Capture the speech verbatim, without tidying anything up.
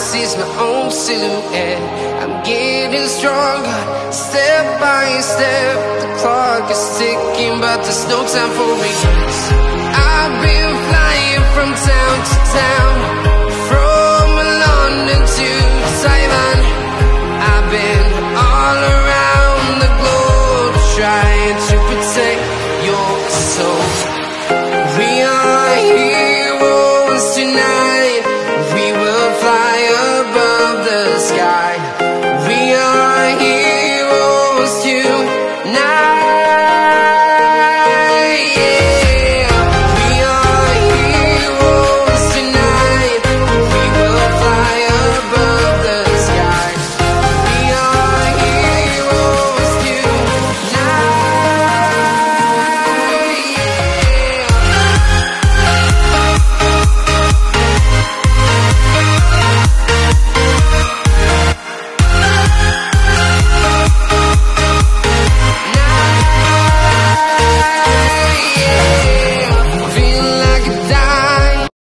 sees my own silhouette. I'm getting stronger, step by step. The clock is ticking, but there's no time for regrets. I've been flying from town to town, from London to